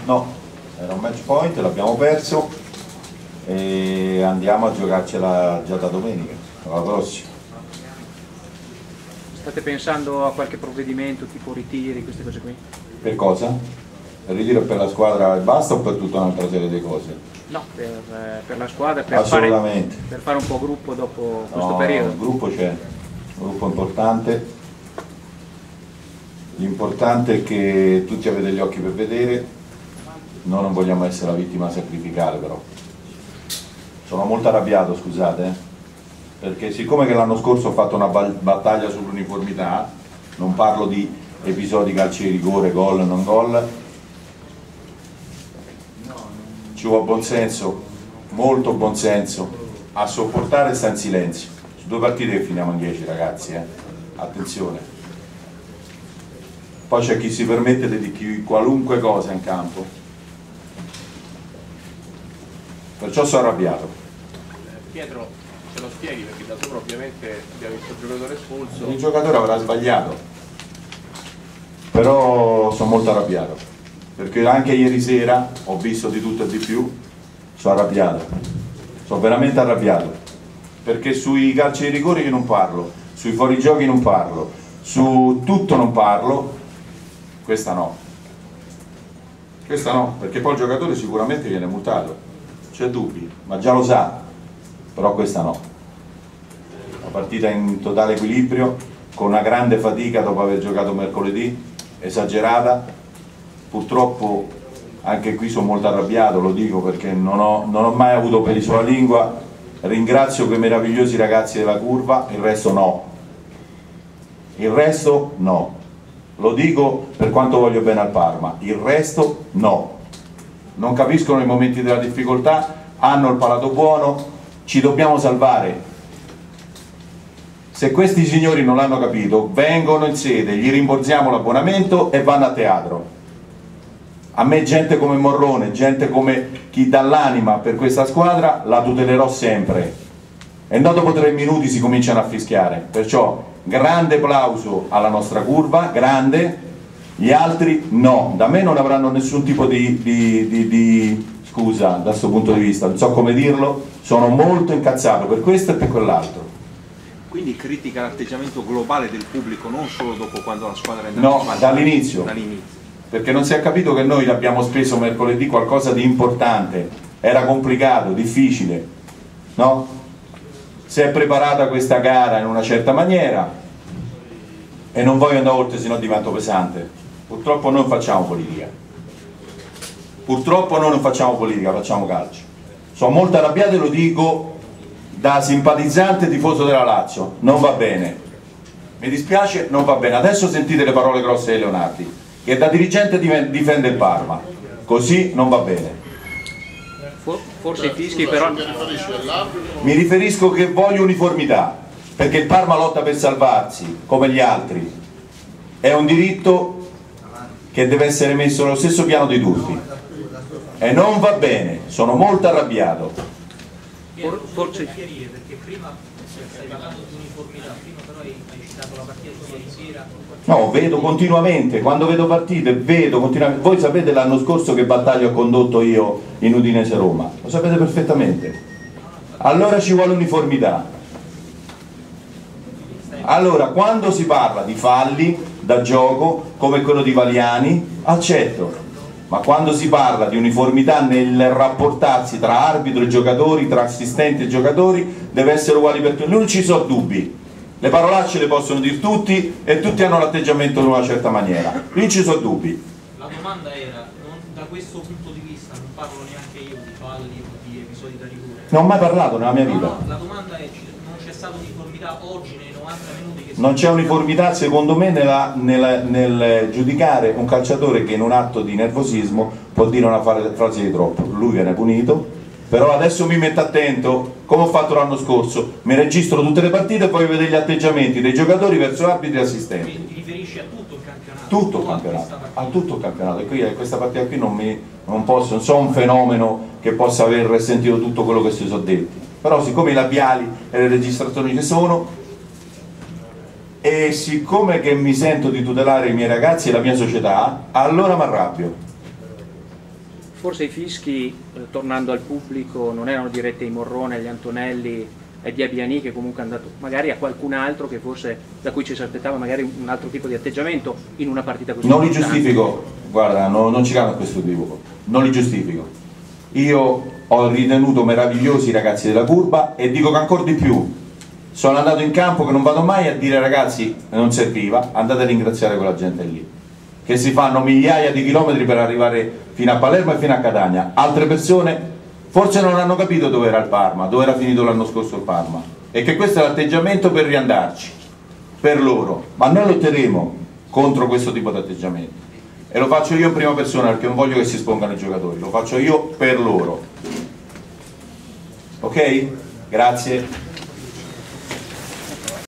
No, era un match point, l'abbiamo perso e andiamo a giocarcela già da domenica, alla prossima. State pensando a qualche provvedimento tipo ritiri, queste cose qui? Per cosa? Il ritiro per la squadra e basta o per tutta un'altra serie di cose? No, per la squadra, per assolutamente. Per fare un po' gruppo dopo questo No, periodo. Il gruppo c'è, un gruppo importante. L'importante è che tutti avete gli occhi per vedere, noi non vogliamo essere la vittima sacrificale però. Sono molto arrabbiato, scusate, perché siccome che l'anno scorso ho fatto una battaglia sull'uniformità, non parlo di episodi calci di rigore, gol, non gol, ci vuole buonsenso, molto buonsenso, a sopportare e sta in silenzio. Su 2 partite che finiamo in 10 ragazzi, attenzione. Poi c'è chi si permette di dire qualunque cosa in campo, perciò sono arrabbiato. Pietro, ce lo spieghi perché da sopra ovviamente abbiamo visto il giocatore espulso. Il giocatore avrà sbagliato, però sono molto arrabbiato, perché anche ieri sera ho visto di tutto e di più, sono arrabbiato, sono veramente arrabbiato, perché sui calci di rigore io non parlo, sui fuorigiochi non parlo, su tutto non parlo, questa no, perché poi il giocatore sicuramente viene multato, c'è dubbi, ma già lo sa, però questa no. La partita in totale equilibrio, con una grande fatica dopo aver giocato mercoledì, esagerata, purtroppo anche qui sono molto arrabbiato, lo dico perché non ho mai avuto peli sulla lingua, ringrazio quei meravigliosi ragazzi della curva, il resto no, lo dico per quanto voglio bene al Parma, il resto no, non capiscono i momenti della difficoltà, hanno il palato buono, ci dobbiamo salvare. Se questi signori non l'hanno capito, vengono in sede, gli rimborsiamo l'abbonamento e vanno a teatro. A me gente come Morrone, gente come chi dà l'anima per questa squadra, la tutelerò sempre. E non dopo 3 minuti si cominciano a fischiare. Perciò grande applauso alla nostra curva, grande, gli altri no. Da me non avranno nessun tipo di scusa da questo punto di vista, non so come dirlo, sono molto incazzato per questo e per quell'altro. Quindi critica l'atteggiamento globale del pubblico, non solo dopo quando la squadra è andata No, ma dall'inizio, perché non si è capito che noi abbiamo speso mercoledì qualcosa di importante, era complicato, difficile, no? Si è preparata questa gara in una certa maniera e non voglio andare oltre, sennò divento pesante. Purtroppo noi non facciamo politica, facciamo calcio. Sono molto arrabbiato e lo dico da simpatizzante tifoso della Lazio, non va bene, mi dispiace, non va bene. Adesso sentite le parole grosse di Leonardi, che da dirigente difende il Parma, così non va bene. Forse i fischi però... Mi riferisco che voglio uniformità, perché il Parma lotta per salvarsi, come gli altri, è un diritto che deve essere messo nello stesso piano di tutti, e non va bene, sono molto arrabbiato. Forse perché prima stai parlando di uniformità, prima però hai citato la partita di ieri sera. No, vedo continuamente, quando vedo partite, vedo continuamente. Voi sapete l'anno scorso che battaglia ho condotto io in Udinese Roma, lo sapete perfettamente. Allora ci vuole uniformità. Allora, quando si parla di falli da gioco, come quello di Valiani, accetto. Ma quando si parla di uniformità nel rapportarsi tra arbitro e giocatori, tra assistenti e giocatori, deve essere uguale per tutti. Non ci sono dubbi, le parolacce le possono dire tutti e tutti hanno l'atteggiamento in una certa maniera, non ci sono dubbi. La domanda era, da questo punto di vista, non parlo neanche io di falli o di episodi da rigore. Non ho mai parlato nella mia vita. No, la domanda è, non c'è stata uniformità oggi nei 90 minuti? Non c'è uniformità secondo me nel giudicare un calciatore che in un atto di nervosismo può dire una frase di troppo. Lui viene punito, però adesso mi metto attento, come ho fatto l'anno scorso, mi registro tutte le partite e poi vedo gli atteggiamenti dei giocatori verso arbitri e assistenti. Quindi ti riferisci a tutto il campionato? Tutto il campionato, a tutto il campionato, e qui questa partita qui non sono un fenomeno che possa aver sentito tutto quello che si sono detti, però siccome i labiali e le registrazioni ci sono, e siccome che mi sento di tutelare i miei ragazzi e la mia società, allora mi arrabbio. forse i fischi, tornando al pubblico, non erano diretti ai Morrone, agli Antonelli e di Abbiani, che comunque è andato magari a qualcun altro che forse da cui ci si aspettava magari un altro tipo di atteggiamento in una partita così non li importante. giustifico, guarda, non ci cado a questo equivoco, non li giustifico. Io ho ritenuto meravigliosi i ragazzi della curva e dico che ancora di più sono andato in campo che non vado mai a dire ragazzi non serviva, andate a ringraziare quella gente lì, che si fanno migliaia di chilometri per arrivare fino a Palermo e fino a Catania. Altre persone forse non hanno capito dove era il Parma, dove era finito l'anno scorso il Parma, e che questo è l'atteggiamento per riandarci, per loro, ma noi lotteremo contro questo tipo di atteggiamento e lo faccio io in prima persona perché non voglio che si espongano i giocatori, lo faccio io per loro. Ok? Grazie.